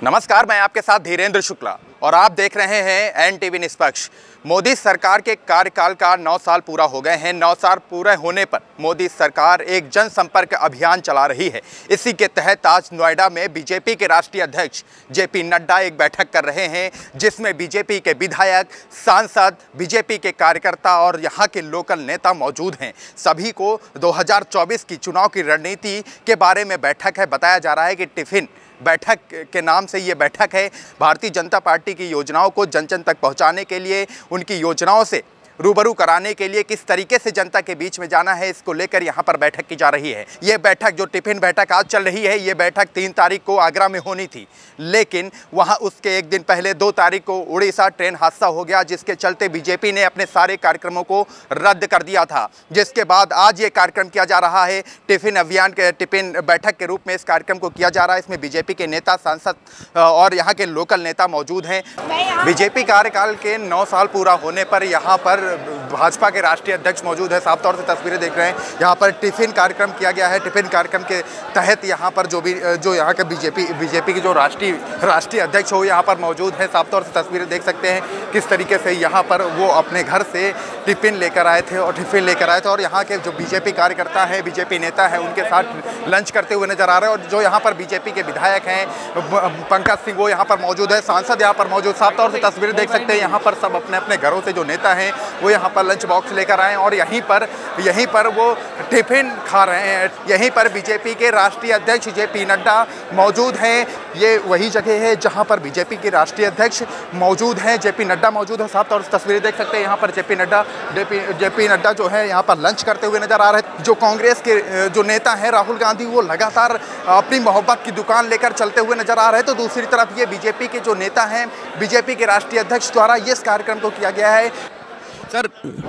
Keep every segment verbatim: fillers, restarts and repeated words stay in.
नमस्कार, मैं आपके साथ धीरेन्द्र शुक्ला और आप देख रहे हैं एन टीवी निष्पक्ष। मोदी सरकार के कार्यकाल का नौ साल पूरा हो गए हैं। नौ साल पूरे होने पर मोदी सरकार एक जनसंपर्क अभियान चला रही है। इसी के तहत आज नोएडा में बीजेपी के राष्ट्रीय अध्यक्ष जेपी नड्डा एक बैठक कर रहे हैं, जिसमें बीजेपी के विधायक, सांसद, बीजेपी के कार्यकर्ता और यहाँ के लोकल नेता मौजूद हैं। सभी को दो हज़ार चौबीस की चुनाव की रणनीति के बारे में बैठक है। बताया जा रहा है कि टिफिन बैठक के नाम से ये बैठक है। भारतीय जनता पार्टी की योजनाओं को जन जन तक पहुंचाने के लिए, उनकी योजनाओं से रूबरू कराने के लिए किस तरीके से जनता के बीच में जाना है, इसको लेकर यहाँ पर बैठक की जा रही है। ये बैठक, जो टिफिन बैठक आज चल रही है, ये बैठक तीन तारीख को आगरा में होनी थी, लेकिन वहाँ उसके एक दिन पहले दो तारीख को उड़ीसा ट्रेन हादसा हो गया, जिसके चलते बीजेपी ने अपने सारे कार्यक्रमों को रद्द कर दिया था। जिसके बाद आज ये कार्यक्रम किया जा रहा है। टिफिन अभियान के टिफिन बैठक के रूप में इस कार्यक्रम को किया जा रहा है। इसमें बीजेपी के नेता, सांसद और यहाँ के लोकल नेता मौजूद हैं। बीजेपी कार्यकाल के नौ साल पूरा होने पर यहाँ पर भाजपा के राष्ट्रीय अध्यक्ष मौजूद है। साफ तौर से तस्वीरें देख रहे हैं। यहाँ पर टिफिन कार्यक्रम किया गया है। टिफिन कार्यक्रम के तहत यहाँ पर जो भी जो यहाँ के बीजेपी बीजेपी के जो राष्ट्रीय राष्ट्रीय अध्यक्ष हो यहाँ पर मौजूद है। साफ तौर से तस्वीरें देख सकते हैं किस तरीके से यहाँ पर वो अपने घर से टिफिन लेकर आए थे और टिफिन लेकर आए थे और यहाँ के जो बीजेपी कार्यकर्ता है, बीजेपी नेता है, उनके साथ लंच करते हुए नजर आ रहे हैं। और जो यहाँ पर बीजेपी के विधायक हैं, पंकज सिंह, वो यहाँ पर मौजूद है। सांसद यहाँ पर मौजूद। साफ तौर से तस्वीरें देख सकते हैं। यहाँ पर सब अपने अपने घरों से जो नेता हैं वो यहाँ पर लंच बॉक्स लेकर आए और यहीं पर यहीं पर वो टिफिन खा रहे हैं। यहीं पर बीजेपी के राष्ट्रीय अध्यक्ष जेपी नड्डा मौजूद हैं। ये वही जगह है जहां पर बीजेपी के राष्ट्रीय अध्यक्ष मौजूद हैं, जेपी नड्डा मौजूद है। साफ तौर से तस्वीरें देख सकते हैं। यहाँ पर जेपी नड्डा जेपी नड्डा जो है यहाँ पर लंच करते हुए नजर आ रहे हैं। जो कांग्रेस के जो नेता हैं राहुल गांधी, वो लगातार अपनी मोहब्बत की दुकान लेकर चलते हुए नजर आ रहे हैं। तो दूसरी तरफ ये बीजेपी के जो नेता हैं, बीजेपी के राष्ट्रीय अध्यक्ष द्वारा इस कार्यक्रम को किया गया है। सर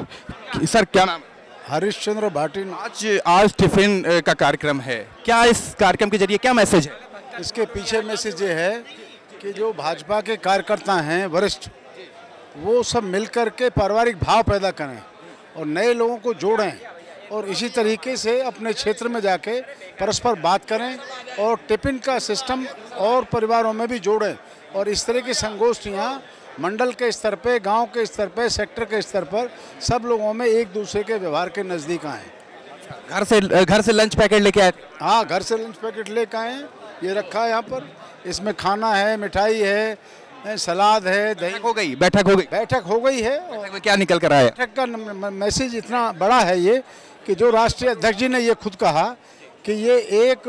सर क्या नाम है? हरिश्चंद्र भाटिन। आज आज टिफिन का कार्यक्रम है, क्या इस कार्यक्रम के जरिए क्या मैसेज है? इसके पीछे मैसेज ये है कि जो भाजपा के कार्यकर्ता हैं वरिष्ठ, वो सब मिलकर के पारिवारिक भाव पैदा करें और नए लोगों को जोड़ें और इसी तरीके से अपने क्षेत्र में जाके परस्पर बात करें और टिफिन का सिस्टम और परिवारों में भी जोड़ें। और इस तरह की संगोष्ठियाँ मंडल के स्तर पे, गांव के स्तर पे, सेक्टर के स्तर पर सब लोगों में एक दूसरे के व्यवहार के नज़दीक आएँ। घर से घर से लंच पैकेट लेके आए? हाँ, घर से लंच पैकेट लेके आए। ये रखा है यहाँ पर। इसमें खाना है, मिठाई है, सलाद है, दही। हो गई बैठक हो गई बैठक हो गई है। और क्या निकल कर आया? बैठक का मैसेज इतना बड़ा है ये कि जो राष्ट्रीय अध्यक्ष जी ने ये खुद कहा कि ये एक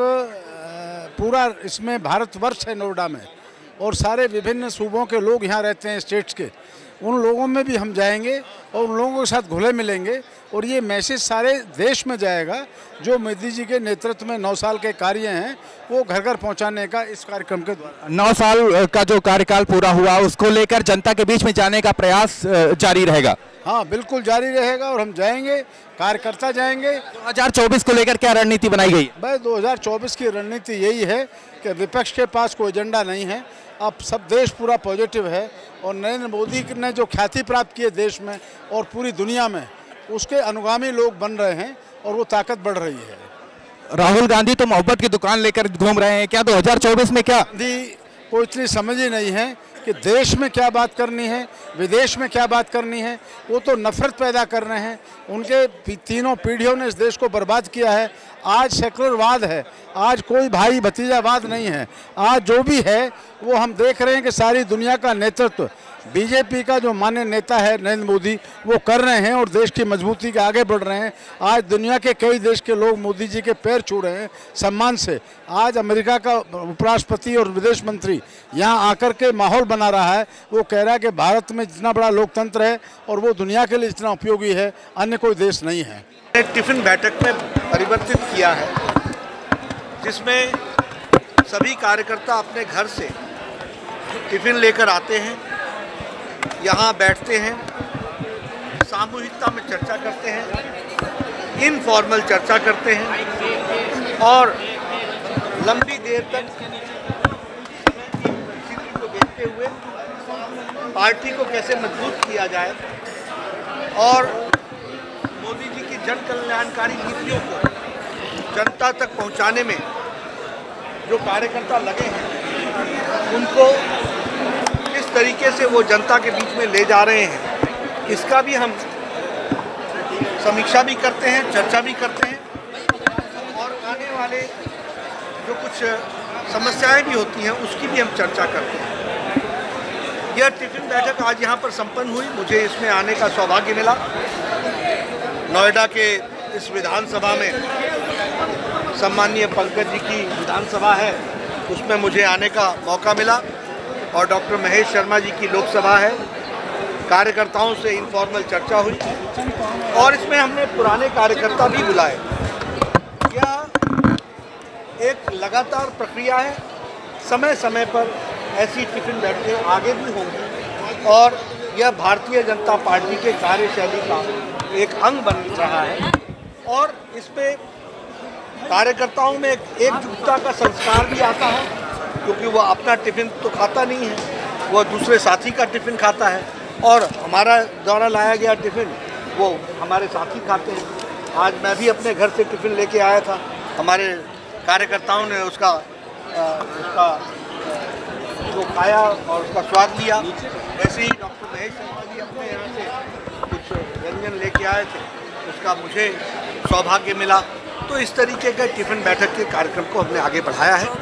पूरा इसमें भारतवर्ष है नोएडा में और सारे विभिन्न सूबों के लोग यहाँ रहते हैं, स्टेट्स के। उन लोगों में भी हम जाएंगे और उन लोगों के साथ घुले मिलेंगे और ये मैसेज सारे देश में जाएगा। जो मोदी जी के नेतृत्व में नौ साल के कार्य हैं वो घर घर पहुंचाने का इस कार्यक्रम के द्वारा। नौ साल का जो कार्यकाल पूरा हुआ, उसको लेकर जनता के बीच में जाने का प्रयास जारी रहेगा? हाँ, बिल्कुल जारी रहेगा और हम जाएंगे, कार्यकर्ता जाएंगे। दो हज़ार चौबीस को लेकर क्या रणनीति बनाई गई? भाई, दो हज़ार चौबीस की रणनीति यही है कि विपक्ष के पास कोई एजेंडा नहीं है। अब सब देश पूरा पॉजिटिव है और नरेंद्र मोदी ने जो ख्याति प्राप्त की है देश में और पूरी दुनिया में, उसके अनुगामी लोग बन रहे हैं और वो ताकत बढ़ रही है। राहुल गांधी तो मोहब्बत की दुकान लेकर घूम रहे हैं, क्या दो हज़ार चौबीस में क्या गांधी को इतनी समझ ही नहीं है कि देश में क्या बात करनी है, विदेश में क्या बात करनी है। वो तो नफरत पैदा कर रहे हैं। उनके तीनों पीढ़ियों ने इस देश को बर्बाद किया है। आज सेकुलरवाद है, आज कोई भाई भतीजावाद नहीं है। आज जो भी है वो हम देख रहे हैं कि सारी दुनिया का नेतृत्व बीजेपी का जो माननीय नेता है नरेंद्र मोदी, वो कर रहे हैं और देश की मजबूती के आगे बढ़ रहे हैं। आज दुनिया के कई देश के लोग मोदी जी के पैर छू रहे हैं सम्मान से। आज अमेरिका का उपराष्ट्रपति और विदेश मंत्री यहाँ आकर के माहौल बना रहा है। वो कह रहा है कि भारत में जितना बड़ा लोकतंत्र है और वो दुनिया के लिए जितना उपयोगी है, अन्य कोई देश नहीं है। टिफिन बैठक में परिवर्तित किया है, जिसमें सभी कार्यकर्ता अपने घर से टिफिन लेकर आते हैं, यहाँ बैठते हैं, सामूहिकता में चर्चा करते हैं, इनफॉर्मल चर्चा करते हैं और लंबी देर तक स्थिति को देखते हुए पार्टी को कैसे मजबूत किया जाए और मोदी जी की जन कल्याणकारी नीतियों को जनता तक पहुंचाने में जो कार्यकर्ता लगे हैं उनको किस तरीके से वो जनता के बीच में ले जा रहे हैं, इसका भी हम समीक्षा भी करते हैं, चर्चा भी करते हैं और आने वाले जो कुछ समस्याएं भी होती हैं उसकी भी हम चर्चा करते हैं। यह टिफिन बैठक आज यहाँ पर संपन्न हुई। मुझे इसमें आने का सौभाग्य मिला। नोएडा के इस विधानसभा में सम्माननीय पंकज जी की विधानसभा है, उसमें मुझे आने का मौका मिला और डॉक्टर महेश शर्मा जी की लोकसभा है। कार्यकर्ताओं से इनफॉर्मल चर्चा हुई और इसमें हमने पुराने कार्यकर्ता भी बुलाए। यह एक लगातार प्रक्रिया है, समय समय पर ऐसी टिफिन बैठकें आगे भी होंगी और यह भारतीय जनता पार्टी के कार्यशैली का एक अंग बन रहा है और इसमें कार्यकर्ताओं में एक एकजुटता का संस्कार भी आता है, क्योंकि वह अपना टिफिन तो खाता नहीं है, वह दूसरे साथी का टिफिन खाता है और हमारा द्वारा लाया गया टिफिन वो हमारे साथी खाते हैं। आज मैं भी अपने घर से टिफिन लेके आया था, हमारे कार्यकर्ताओं ने उसका आ, उसका उसको खाया और उसका स्वाद लिया। वैसे ही डॉक्टर महेश शर्मा जी अपने यहाँ से कुछ व्यंजन लेके आए थे, उसका मुझे सौभाग्य मिला। तो इस तरीके का टिफिन बैठक के कार्यक्रम को हमने आगे बढ़ाया है।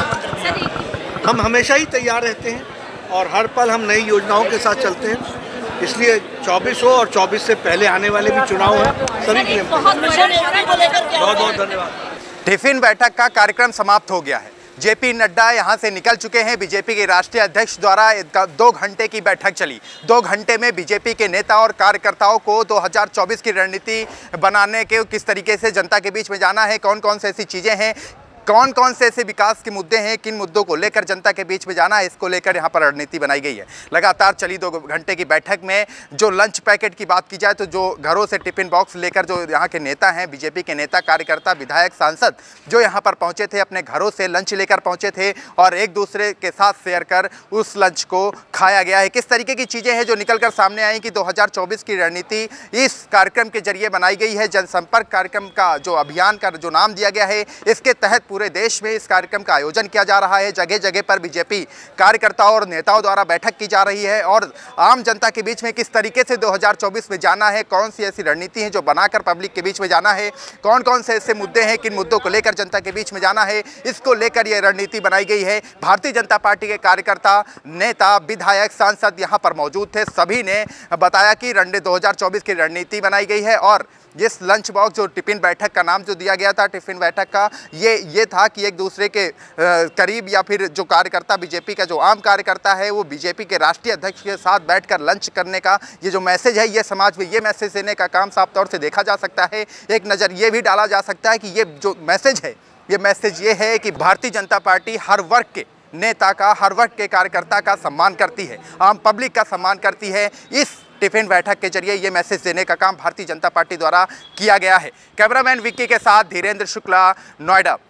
हम हमेशा ही तैयार रहते हैं और हर पल हम नई योजनाओं के साथ चलते हैं, इसलिए चौबीस हो और चौबीस से पहले आने वाले भी चुनाव हैं, सभी के लिए बहुत बहुत धन्यवाद। टिफिन बैठक का कार्यक्रम समाप्त हो गया है। जेपी नड्डा यहां से निकल चुके हैं। बीजेपी के राष्ट्रीय अध्यक्ष द्वारा दो घंटे की बैठक चली। दो घंटे में बीजेपी के नेता और कार्यकर्ताओं को दो हज़ार चौबीस की रणनीति बनाने के, किस तरीके से जनता के बीच में जाना है, कौन कौन से ऐसी चीज़ें हैं, कौन कौन से ऐसे विकास के मुद्दे हैं, किन मुद्दों को लेकर जनता के बीच में जाना है, इसको लेकर यहाँ पर रणनीति बनाई गई है। लगातार चली दो घंटे की बैठक में जो लंच पैकेट की बात की जाए तो जो घरों से टिफिन बॉक्स लेकर जो यहाँ के नेता हैं, बीजेपी के नेता, कार्यकर्ता, विधायक, सांसद जो यहाँ पर पहुँचे थे, अपने घरों से लंच लेकर पहुँचे थे और एक दूसरे के साथ शेयर कर उस लंच को खाया गया है। किस तरीके की चीज़ें हैं जो निकल कर सामने आई कि दो हज़ार चौबीस की रणनीति इस कार्यक्रम के जरिए बनाई गई है। जनसंपर्क कार्यक्रम का जो अभियान का जो नाम दिया गया है, इसके तहत पूरे देश में इस कार्यक्रम का आयोजन किया जा रहा है। जगह जगह पर बीजेपी कार्यकर्ताओं और नेताओं द्वारा बैठक की जा रही है और आम जनता के बीच में किस तरीके से दो हज़ार चौबीस में जाना है, कौन सी ऐसी रणनीति है जो बनाकर पब्लिक के बीच में जाना है, कौन कौन से ऐसे मुद्दे हैं, किन मुद्दों को लेकर जनता के बीच में जाना है, इसको लेकर यह रणनीति बनाई गई है। भारतीय जनता पार्टी के कार्यकर्ता, नेता, विधायक, सांसद यहाँ पर मौजूद थे। सभी ने बताया कि रणनीति दो हज़ार चौबीस की रणनीति बनाई गई है और जिस लंच बॉक्स जो टिफिन बैठक का नाम जो दिया गया था, टिफिन बैठक का ये ये था कि एक दूसरे के करीब या फिर जो कार्यकर्ता, बीजेपी का जो आम कार्यकर्ता है वो बीजेपी के राष्ट्रीय अध्यक्ष के साथ बैठकर लंच करने का ये जो मैसेज है, ये समाज में ये मैसेज देने का काम साफ तौर से देखा जा सकता है। एक नज़र ये भी डाला जा सकता है कि ये जो मैसेज है, ये मैसेज ये है कि भारतीय जनता पार्टी हर वर्ग के नेता का, हर वर्ग के कार्यकर्ता का सम्मान करती है, आम पब्लिक का सम्मान करती है। इस टिफिन बैठक के जरिए ये मैसेज देने का काम भारतीय जनता पार्टी द्वारा किया गया है। कैमरामैन विक्की के साथ धीरेन्द्र शुक्ला, नोएडा।